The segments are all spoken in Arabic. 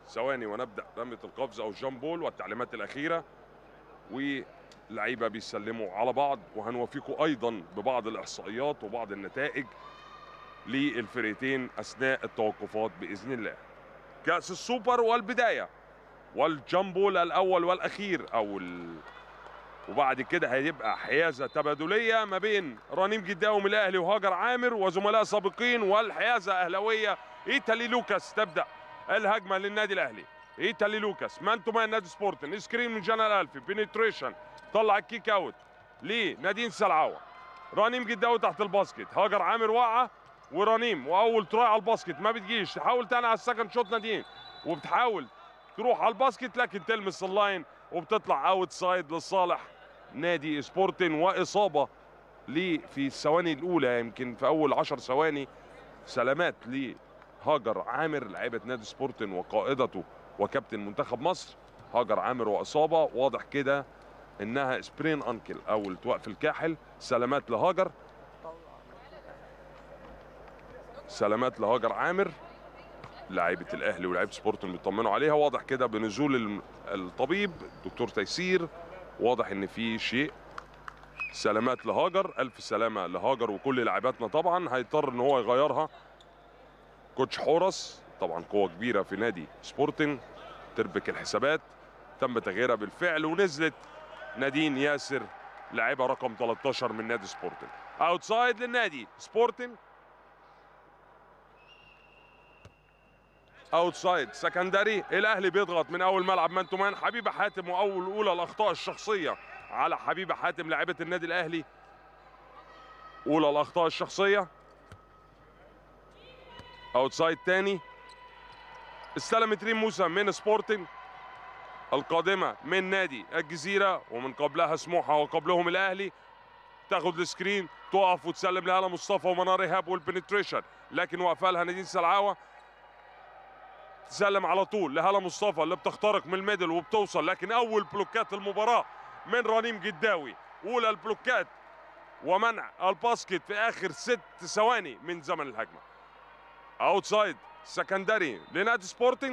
ثواني ونبدا رميه القفز او الجامبول والتعليمات الاخيره، واللعيبه بيسلموا على بعض، وهنوفيكم ايضا ببعض الاحصائيات وبعض النتائج للفرقتين اثناء التوقفات باذن الله. كاس السوبر والبدايه والجامبول الاول والاخير وبعد كده هيبقى حيازه تبادليه ما بين رنيم جداوي من الاهلي وهاجر عامر وزملاء سابقين، والحيازه اهلاويه. ايتالي لوكاس تبدا الهجمه للنادي الاهلي. ايتالي لوكاس مان تو مان نادي سبورتن، سكرين من جنال الفي، بينيتريشن طلع الكيك اوت لنادين سلعوه. رنيم جداوي تحت الباسكت، هاجر عامر واقعه ورنيم، واول تراي على الباسكت ما بتجيش، تحاول تاني على السكند شوت نادين، وبتحاول تروح على الباسكت لكن تلمس اللاين وبتطلع اوت سايد لصالح نادي سبورتن. واصابه في الثواني الاولى، يمكن في اول 10 ثواني، سلامات لهاجر عامر لاعبه نادي سبورتن وقائدته وكابتن منتخب مصر. هاجر عامر واصابه واضح كده انها سبرين انكل او التواء في الكاحل. سلامات لهاجر، سلامات لهاجر عامر لاعبة الاهلي ولاعبة سبورتن بيطمنوا عليها. واضح كده بنزول الطبيب دكتور تيسير، واضح ان في شيء. سلامات لهاجر، الف سلامه لهاجر وكل لاعباتنا. طبعا هيضطر ان هو يغيرها كوتش حورس، طبعا قوه كبيره في نادي سبورتنج تربك الحسابات. تم تغييرها بالفعل ونزلت نادين ياسر لاعبه رقم 13 من نادي سبورتنج. اوتسايد للنادي سبورتنج، اوتسايد سكندري. الاهلي بيضغط من اول ملعب مان تو مان. حبيبه حاتم اولى الاخطاء الشخصيه على حبيبه حاتم لاعبه النادي الاهلي، اولى الاخطاء الشخصيه. اوتسايد تاني، استلمت ريم موسى من سبورتنج القادمه من نادي الجزيره، ومن قبلها سموحه وقبلهم الاهلي. تاخد السكرين، تقف وتسلم لهلا مصطفى ومنار ايهاب والبنتريشن، لكن واقفه لها نادين سلعاوه. تسلم على طول لهلا مصطفى اللي بتخترق من الميدل وبتوصل، لكن اول بلوكات المباراه من رنيم جداوي، اولى البلوكات ومنع الباسكت في اخر 6 ثواني من زمن الهجمه. اوتسايد سكندري لنادي سبورتنج.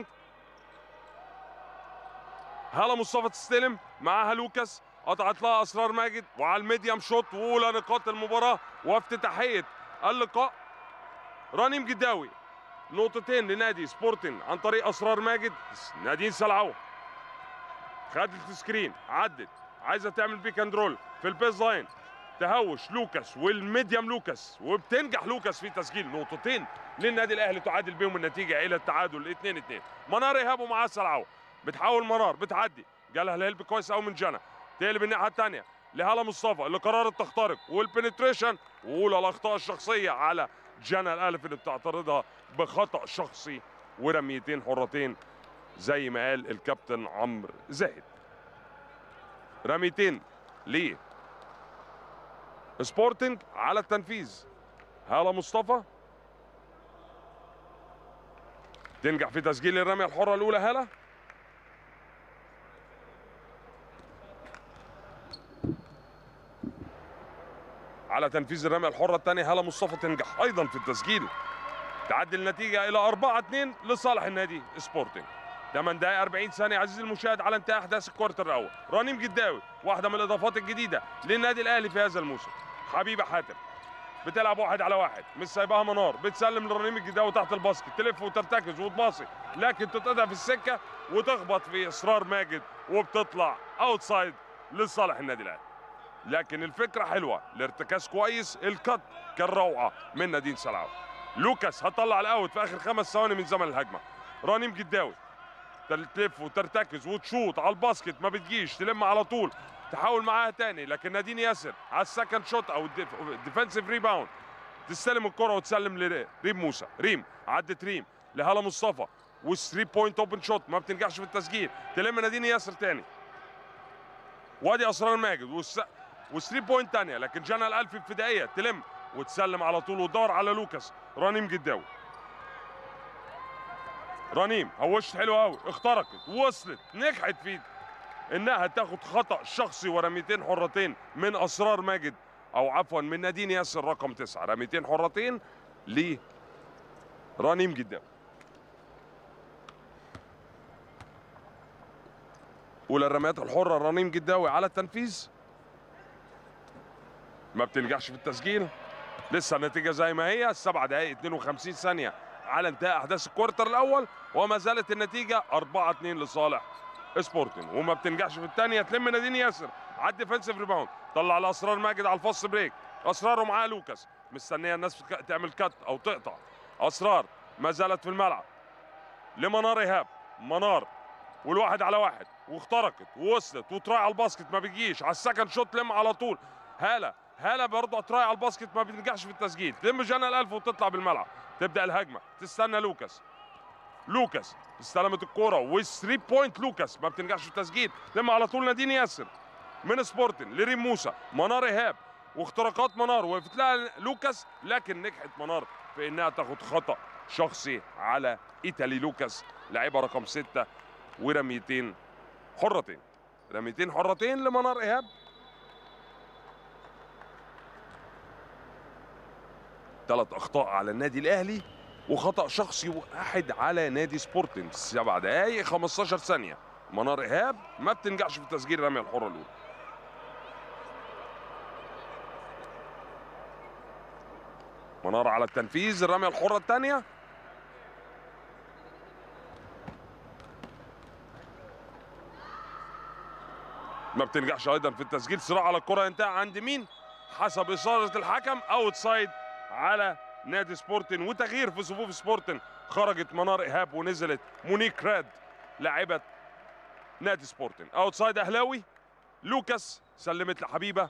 هلا مصطفى تستلم، معاها لوكاس، قطعت لها اسرار ماجد وعلى الميديم شوت، واولى نقاط المباراه وافتتاحيه اللقاء. رنيم جداوي نقطتين لنادي سبورتنج عن طريق اسرار ماجد. نادين سلعوه خدت السكرين، عدت، عايزه تعمل بيك اند رول في البيز لاين، تهوش لوكاس والميديم لوكاس، وبتنجح لوكاس في تسجيل نقطتين للنادي الاهلي تعادل بهم النتيجه الى التعادل 2-2. منار ايهاب ومعاه سلعوه، بتحاول منار، بتعدي، جالها الهلب كويس قوي من جنى، تقلب الناحيه الثانيه لهلا مصطفى اللي قررت تخترق والبنتريشن، واولى الاخطاء الشخصيه على جنى الالف اللي بتعترضها بخطا شخصي ورميتين حرتين زي ما قال الكابتن عمرو زاهد. رميتين ليه سبورتنج على التنفيذ. هالة مصطفى تنجح في تسجيل الرمية الحرة الأولى. هالة على تنفيذ الرمية الحرة الثانية. هالة مصطفى تنجح أيضا في التسجيل، تعدي النتيجة إلى 4-2 لصالح النادي سبورتنج. 8 دقائق 40 ثانية عزيزي المشاهد على انتهاء أحداث الكوارتر الأول. رنيم جداوي واحدة من الإضافات الجديدة للنادي الأهلي في هذا الموسم. حبيبة حاتم بتلعب 1 على 1، مش سايباها منار، بتسلم لرنيم الجداوي تحت الباسكت، تلف وترتكز وتباصي، لكن تتقطع في السكه وتخبط في اسرار ماجد وبتطلع اوتسايد لصالح النادي الاهلي. لكن الفكره حلوه، الارتكاز كويس، الكت كان روعه من نادين سلعاوي. لوكاس هتطلع الاوت في اخر 5 ثواني من زمن الهجمه. رنيم جداوي تلف وترتكز وتشوط على الباسكت، ما بتجيش، تلم على طول، تحاول معاها تاني، لكن نادين ياسر على السكند شوت او الديفensive ريباوند تستلم الكره وتسلم لريم موسى. ريم عدت، ريم لهلا مصطفى و3 بوينت اوبن شوت ما بتنجحش في التسجيل، تلم نادين ياسر تاني، وادي اسرار ماجد و3 بوينت تانيه، لكن جنى الالفي ابتدائيه تلم وتسلم على طول وتدور على لوكاس. رنيم جداوي، رنيم هوشت حلو قوي، اخترقت، وصلت، نجحت في انها تاخد خطأ شخصي ورميتين حرتين من اسرار ماجد، او عفوا من نادين ياسر رقم 9. رميتين حرتين لرنيم جداوي. اولى الرميات الحره رنيم جداوي على التنفيذ، ما بتنجحش في التسجيل. لسه النتيجه زي ما هي، 7 دقائق 52 ثانيه على انتهاء احداث الكوارتر الاول، وما زالت النتيجه 4-2 لصالح سبورتنج. وما بتنجحش في الثانيه، تلم نادين ياسر على الديفنسيف ريباوند، طلع لاسرار ماجد على الفاست بريك. اسرار ومعاه لوكاس، مستنيه الناس تعمل كات او تقطع. اسرار ما زالت في الملعب لمنار ايهاب. منار والواحد على واحد، واخترقت ووصلت وتراي على الباسكت ما بيجيش. على السكند شوت لم على طول هاله برضه تراي على الباسكت ما بتنجحش في التسجيل. تلم جنى الالف وتطلع بالملعب. تبدا الهجمه، تستنى لوكاس استلمت الكوره و3 بوينت. لوكاس ما بتنجحش في التسجيل. تلم على طول نادين ياسر من سبورتن لريم موسى. منار ايهاب واختراقات منار، وقفت لها لوكاس لكن نجحت منار في انها تاخد خطا شخصي على ايتالي لوكاس لاعبها رقم 6. ورميتين حرتين لمنار ايهاب. ثلاث اخطاء على النادي الاهلي وخطا شخصي واحد على نادي سبورتنج. 7 دقائق 15 ثانيه. منار ايهاب ما بتنجحش في تسجيل الرميه الحره الاولى. منار على التنفيذ، الرميه الحره الثانيه ما بتنجحش ايضا في التسجيل. صراع على الكره ينتهي عند مين؟ حسب اصرار الحكم اوت سايد على نادي سبورتن. وتغيير في صفوف سبورتن، خرجت منار ايهاب ونزلت مونيك راد لاعبه نادي سبورتن. اوت سايد اهلاوي. لوكاس سلمت لحبيبه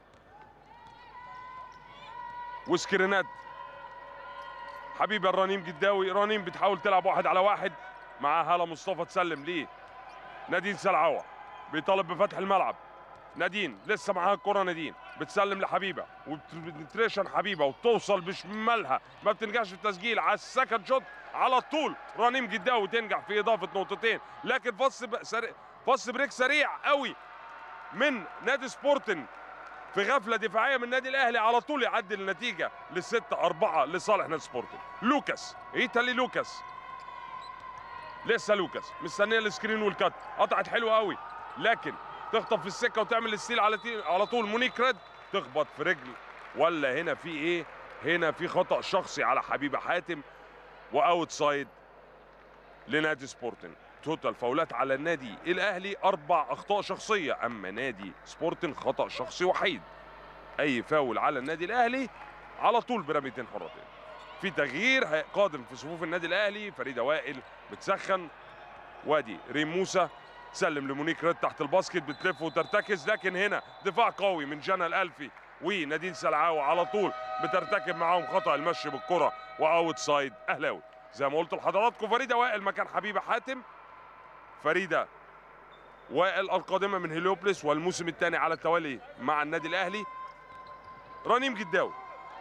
وسكرينات حبيبه الرنيم جداوي. رنيم بتحاول تلعب 1 على 1 مع هاله مصطفى، تسلم ليه نادين سلعوه، بيطالب بفتح الملعب. نادين لسه معاها الكره، نادين بتسلم لحبيبه وبتريشن حبيبه وتوصل بشمالها، ما بتنجحش في التسجيل. على السكند شوت على طول رنيم جداوي تنجح في اضافه نقطتين، لكن فص بريك سريع قوي من نادي سبورتنج في غفله دفاعيه من النادي الاهلي، على طول يعدل النتيجه ل6-4 لصالح نادي سبورتنج. لوكاس ايتالي لوكاس، لسه لوكاس مستنيه السكرين والكات. قطعت حلوه قوي لكن تخطف في السكه وتعمل الستيل على طول. مونيك ريد تخبط في رجل، ولا هنا في ايه؟ هنا في خطا شخصي على حبيبه حاتم واوت سايد لنادي سبورتنج. توتال فاولات على النادي الاهلي 4 اخطاء شخصيه، اما نادي سبورتنج خطا شخصي وحيد. اي فاول على النادي الاهلي على طول برميتين حرتين. في تغيير قادم في صفوف النادي الاهلي، فريده وائل بتسخن، وادي ريم موسى تسلم لمونيك ريد تحت الباسكت، بتلف وترتكز، لكن هنا دفاع قوي من جنى الالفي ونادين سلعاوي على طول بترتكب معاهم خطا المشي بالكره واوت سايد اهلاوي. زي ما قلت لحضراتكم فريده وائل مكان حبيبه حاتم. فريده وائل القادمه من هليوبلس والموسم الثاني على التوالي مع النادي الاهلي. رنيم جداوي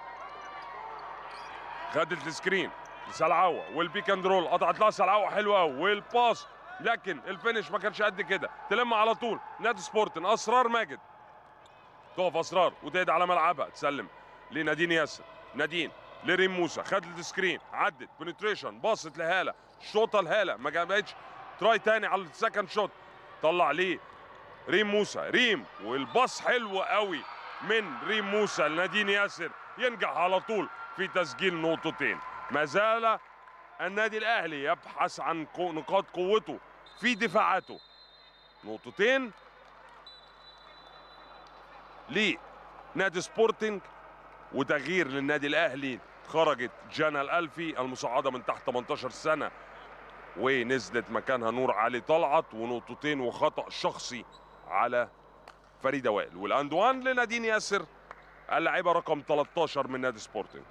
خدت السكرين سلعاوه والبيك اند رول، قطعت لها سلعاوه حلوه قوي والباس، لكن الفينش ما كانش قد كده. تلم على طول نادي سبورتن. اسرار ماجد تقف اسرار وتهدى على ملعبها، تسلم لنادين ياسر. نادين لريم موسى، خدت السكرين، عدت بنتريشن، باصت لهاله، شوطه لهاله ما جابتش، تراي تاني على السكند شوت، طلع ليه ريم موسى. ريم والباص حلو قوي من ريم موسى لنادين ياسر، ينجح على طول في تسجيل نقطتين. ما زال النادي الاهلي يبحث عن نقاط قوته في دفاعاته. نقطتين لنادي سبورتنج وتغيير للنادي الاهلي. خرجت جانا الالفي المصعده من تحت 18 سنه ونزلت مكانها نور علي طلعت، ونقطتين وخطا شخصي على فريده وائل. والاندوان لنادين ياسر اللاعبه رقم 13 من نادي سبورتنج.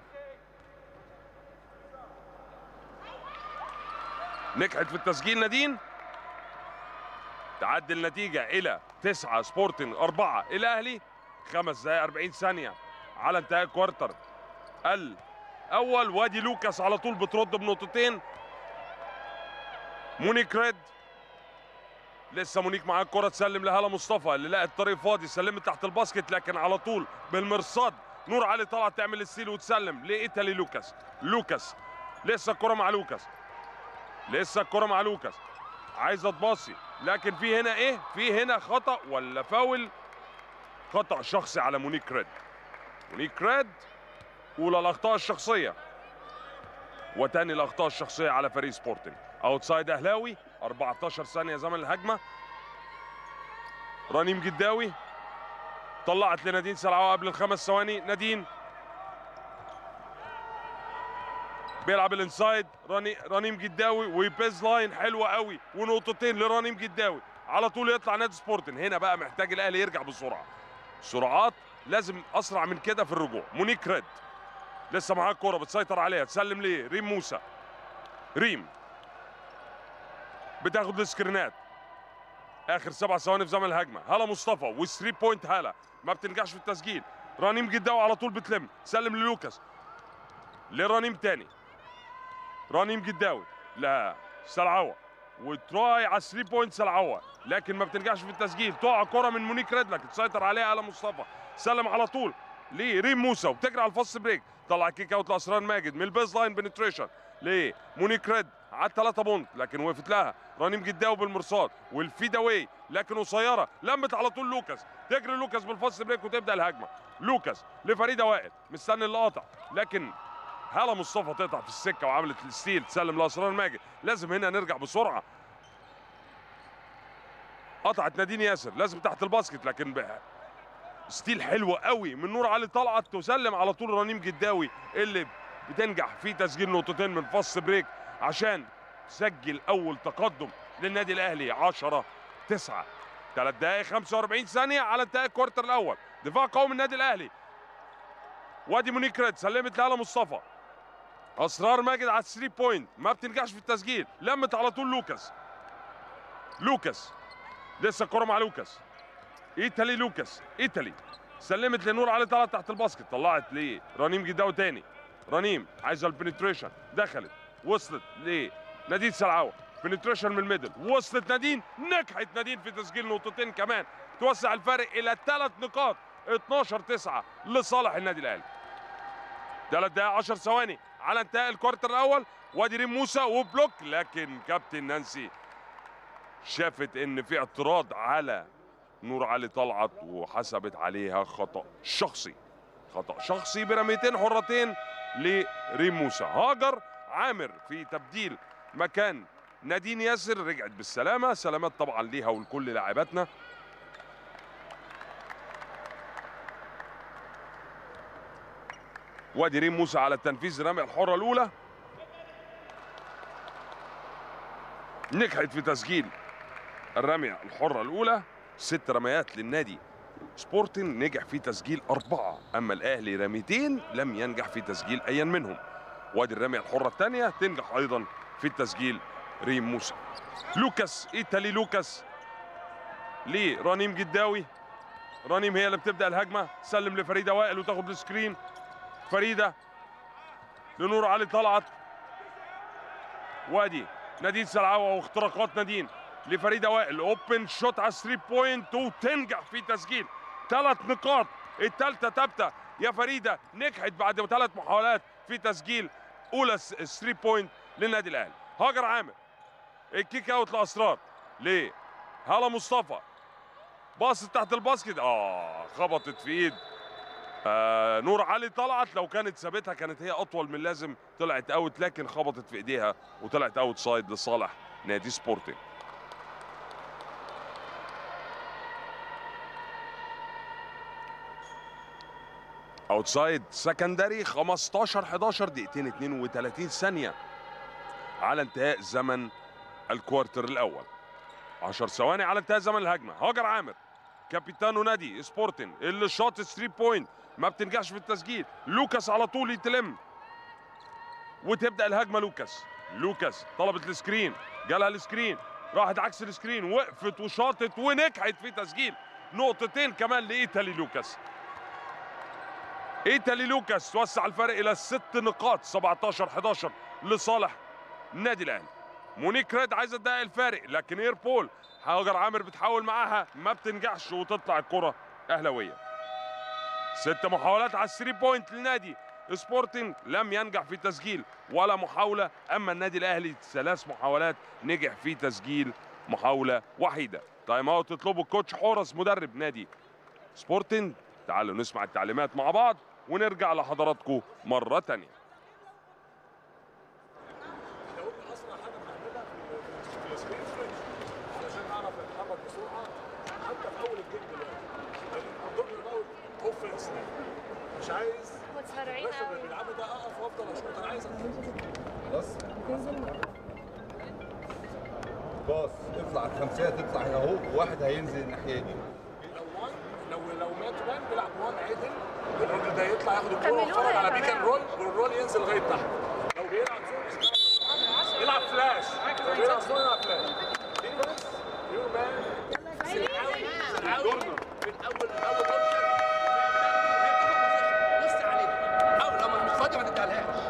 نجحت في التسجيل نادين، تعدي النتيجه الى 9 سبورتنج 4 الاهلي. 5 دقائق 40 ثانيه على انتهاء الكوارتر الاول. وادي لوكاس على طول بترد بنقطتين. مونيك ريد لسه مونيك معاه الكره، تسلم لهاله مصطفى اللي لقت الطريق فاضي، سلمت تحت الباسكت لكن على طول بالمرصاد نور علي طلعت تعمل السيل وتسلم لايتالي لوكاس. لوكاس لسه الكره مع لوكاس، عايزه تباصي، لكن في هنا ايه؟ في هنا خطا ولا فاول؟ خطا شخصي على مونيك ريد. مونيك ريد اولى الاخطاء الشخصيه وتاني الاخطاء الشخصيه على فريق سبورتنج. اوتسايد اهلاوي، 14 ثانيه زمن الهجمه. رنيم جداوي طلعت لنادين سلعوه قبل الخمس ثواني. نادين بيلعب الانسايد. رنيم جداوي وبيز لاين حلوه قوي ونقطتين لرنيم جداوي. على طول يطلع نادي سبورتنج. هنا بقى محتاج الاهلي يرجع بسرعه. سرعات لازم اسرع من كده في الرجوع. مونيك ريد لسه معاه الكوره بتسيطر عليها، تسلم ليه؟ ريم موسى. ريم بتاخد السكرينات. اخر 7 ثواني في زمن الهجمه. هلا مصطفى و3 بوينت. هلا ما بتنجحش في التسجيل. رنيم جداوي على طول بتلم، سلم للوكاس. لرنيم تاني. رنيم جداوي لا سلعوه وتراي على 3 بوينت سلعوه، لكن ما بتنجحش في التسجيل. تقع كره من مونيك ريد لكن تسيطر عليها هلا مصطفى. سلم على طول لريم موسى وبتجري على الفاست بريك. طلع كيك اوت لاسرار ماجد من البيز لاين بنتريشن لمونيك ريد على 3 بونت، لكن وقفت لها رنيم جداوي بالمرصاد والفيد اواي لكن قصيره. لمت على طول لوكاس. تجري لوكاس بالفاست بريك وتبدا الهجمه. لوكاس لفريده وائل مستني اللي قاطع، لكن هلا مصطفى تقطع في السكه وعملت الستيل. تسلم لاسرار ماجد. لازم هنا نرجع بسرعه. قطعت نادين ياسر، لازم تحت الباسكت، لكن ستيل حلو قوي من نور علي طلعت. تسلم على طول رنيم جداوي اللي بتنجح في تسجيل نقطتين من فاست بريك عشان تسجل اول تقدم للنادي الاهلي 10-9. 3 دقائق 45 ثانيه على انتهاء الكوارتر الاول. دفاع قوي من النادي الاهلي. وادي مونيك ريد سلمت لهلا مصطفى. اسرار ماجد على 3 بوينت ما بتنجحش في التسجيل. لمت على طول لوكاس لسه الكره مع لوكاس. ايتالي سلمت لنور علي طلعت تحت الباسكت. طلعت لرنيم جداوي تاني. رنيم عايزه البنتريشن، دخلت وصلت لنادين سلعوه. بنتريشن من الميدل، وصلت نادين. نجحت نادين في تسجيل نقطتين كمان توسع الفارق الى 3 نقاط. 12-9 لصالح النادي الاهلي. 3 دقائق 10 ثواني على انتهاء الكوارتر الاول. وادي ريم موسى وبلوك، لكن كابتن نانسي شافت ان في اعتراض على نور علي طلعت وحسبت عليها خطأ شخصي برميتين حرتين لريم موسى. هاجر عامر في تبديل مكان نادين ياسر رجعت بالسلامة. سلامات طبعا ليها ولكل لاعباتنا. وادي ريم موسى على التنفيذ الرمية الحرة الأولى. نجحت في تسجيل الرمية الحرة الأولى. 6 رميات للنادي سبورتنج نجح في تسجيل 4، أما الأهلي رميتين لم ينجح في تسجيل أي منهم. وادي الرمية الحرة الثانية تنجح أيضا في التسجيل ريم موسى. ايتالي لوكاس لرنيم جداوي. رنيم هي اللي بتبدأ الهجمة. سلم لفريدة وائل وتاخد السكرين. فريدة لنور علي طلعت. وادي نادين سلعوه واختراقات نادين لفريدة وائل. اوبن شوت على 3 بوينت وتنجح في تسجيل 3 نقاط. الثالثة ثابتة يا فريدة. نجحت بعد 3 محاولات في تسجيل اولى 3 بوينت للنادي الاهلي. هاجر عامر الكيك اوت لاسرار هلا مصطفى. باصت تحت الباسكت خبطت في ايد نور علي طلعت. لو كانت سابتها كانت هي اطول من اللازم. طلعت اوت لكن خبطت في ايديها وطلعت اوت سايد لصالح نادي سبورتنج. اوتسايد سكندري 15-11 دقيقتين 32 ثانية على انتهاء زمن الكوارتر الاول. 10 ثواني على انتهاء زمن الهجمة. هاجر عامر كابيتانو نادي سبورتنج اللي شاط 3 بوينت ما بتنجحش في التسجيل. لوكاس على طول يتلم وتبدا الهجمه. لوكاس طلبت السكرين، جالها السكرين، راحت عكس السكرين، وقفت وشاطت ونجحت في تسجيل نقطتين كمان لايتالي لوكاس. توسع الفرق الى 6 نقاط. 17-11 لصالح النادي الاهلي. مونيك ريد عايزه تضيق الفارق لكن اير بول هاجر عامر بتحاول معاها ما بتنجحش وتطلع الكره اهلاويه. 6 محاولات على 3 بوينت للنادي سبورتنج لم ينجح في تسجيل ولا محاوله، اما النادي الاهلي 3 محاولات نجح في تسجيل محاولة وحيدة. تايم اوت تطلبه الكوتش حورس مدرب نادي سبورتنج. تعالوا نسمع التعليمات مع بعض ونرجع لحضراتكم مرة تانية. اسرع حاجه بنعملها في السبيد سويتش علشان نعرف نتحرك بسرعه حتى في اول الجيم دلوقتي. الدور الاول اوفنس مش عايز الباشا اللي بيلعبوا ده اقف وافضل اشوط، انا عايز خلاص باص اطلع الخمسيه تطلع هنا اهو، واحد هينزل الناحيه دي. لو مات وان بيلعب وان عدل، الراجل ده يطلع ياخد الكوره ويتفرج على بيك اند رول والرول ينزل لغايه تحت. لو بيلعب زون يلعب فلاش، لو بيلعب زون يلعب فلاش. ديفنس يور مان دورنا من اول اوبشن بص عليه او لما مش فاضي ما تديهالهاش.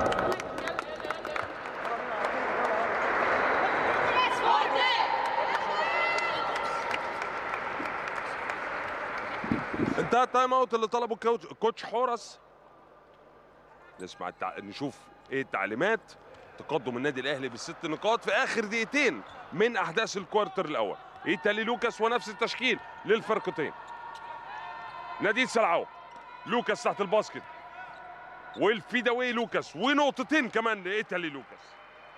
انتهى التايم اوت اللي طلبه كوتش حورس. نسمع نشوف ايه التعليمات. تقدم النادي الاهلي ب6 نقاط في اخر دقيقتين من احداث الكوارتر الاول. ايتالي لوكاس ونفس التشكيل للفرقتين. نادي سلعوه لوكاس تحت الباسكت والفيداوي لوكاس ونقطتين كمان لايتالي لوكاس.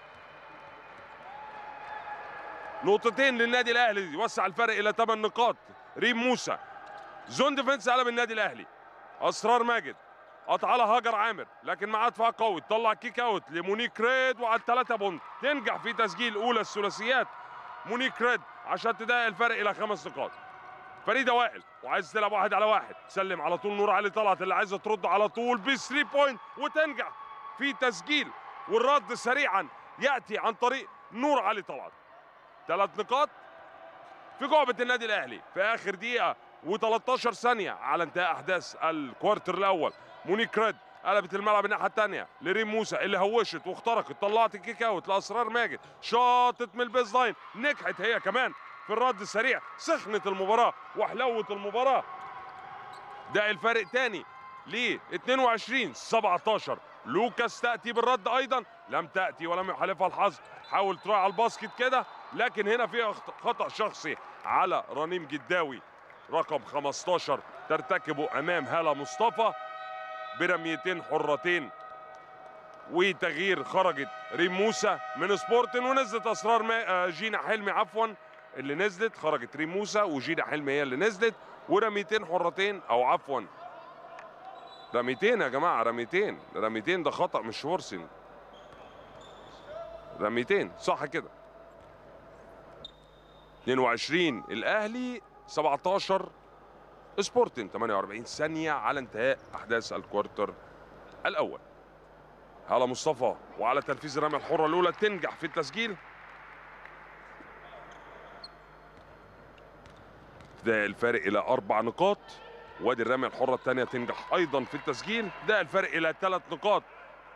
نقطتين للنادي الاهلي يوسع الفرق الى 8 نقاط. ريم موسى زون ديفنس على النادي الاهلي. اسرار ماجد قطع على هاجر عامر لكن معاه دفاع قوي، طلع كيك اوت لمونيك ريد وعلى ال3 بونت تنجح في تسجيل اولى الثلاثيات مونيك ريد عشان تضايق الفرق الى 5 نقاط. فريده وائل وعايز تلعب 1 على 1، سلم على طول نور علي طلعت اللي عايزه ترد على طول ب 3 بوينت وتنجح في تسجيل، والرد سريعا ياتي عن طريق نور علي طلعت. 3 نقاط في جعبه النادي الاهلي في اخر دقيقه و13 ثانيه على انتهاء احداث الكوارتر الاول. مونيك ريد قلبت الملعب الناحيه الثانيه لريم موسى اللي هوشت واخترقت، طلعت الكيك اوت لاسرار ماجد، شاطت من البيز لاين، نجحت هي كمان في الرد السريع، سخنت المباراه وحلوت المباراه. ده الفارق تاني ل 22-17. لوكاس تاتي بالرد ايضا، لم تاتي ولم يحالفها الحظ، حاول تروح على الباسكت كده لكن هنا في خطا شخصي على رنيم جداوي رقم 15 ترتكبه امام هالة مصطفى برميتين حرتين، وتغيير خرجت ريم موسى من سبورتن ونزلت اسرار جينا حلمي عفوا اللي نزلت، خرجت ريم موسى وجينا حلمي هي اللي نزلت، ورميتين حرتين او عفوا رميتين يا جماعه، رميتين ده خطا مش فورسنج، رميتين صح كده. 22 الاهلي 17 سبورتنج. 48 ثانيه على انتهاء احداث الكوارتر الاول. هالة مصطفى وعلى تنفيذ الرميه الحره الاولى تنجح في التسجيل. ده الفارق الى 4 نقاط، وادي الرميه الحره الثانيه تنجح ايضا في التسجيل، ده الفارق الى 3 نقاط.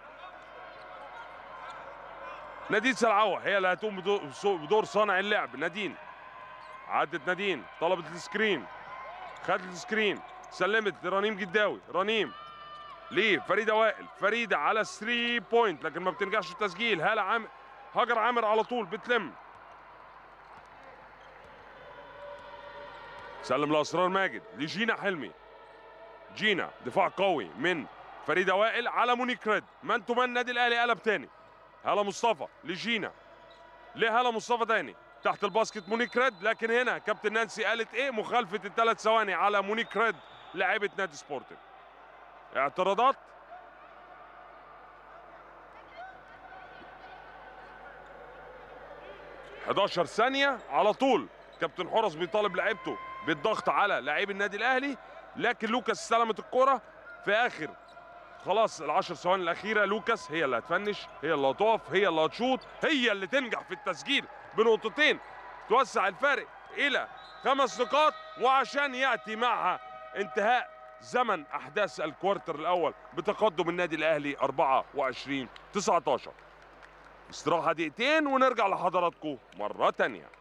نادين سلعوه هي اللي هتقوم بدور صانع اللعب. نادين عدت، نادين طلبت السكرين، خدت السكرين، سلمت لرنيم جداوي، رنيم ليه فريده وائل، فريده على 3 بوينت لكن ما بتنجحش التسجيل. هاجر عامر على طول بتلم، سلم لاسرار ماجد لجينا حلمي، جينا دفاع قوي من فريده وائل على مونيك ريد، مان تو مان نادي الاهلي قلب تاني. هالة مصطفى لجينا، هالة مصطفى تاني تحت الباسكت مونيك ريد، لكن هنا كابتن نانسي قالت ايه؟ مخالفه ال3 ثواني على مونيك ريد لاعبه نادي سبورتنج. اعتراضات. – 11 ثانيه على طول كابتن حورس بيطالب لعيبته بالضغط على لاعبي النادي الاهلي، لكن لوكاس استلمت الكره في اخر خلاص ال10 ثواني الاخيره. لوكاس هي اللي هتفنش، هي اللي هتقف، هي اللي هتشوط، هي اللي تنجح في التسجيل بنقطتين توسع الفارق الى 5 نقاط، وعشان ياتي معها انتهاء زمن احداث الكوارتر الاول بتقدم النادي الاهلي 24-19. استراحه دقيقتين ونرجع لحضراتكم مره ثانيه.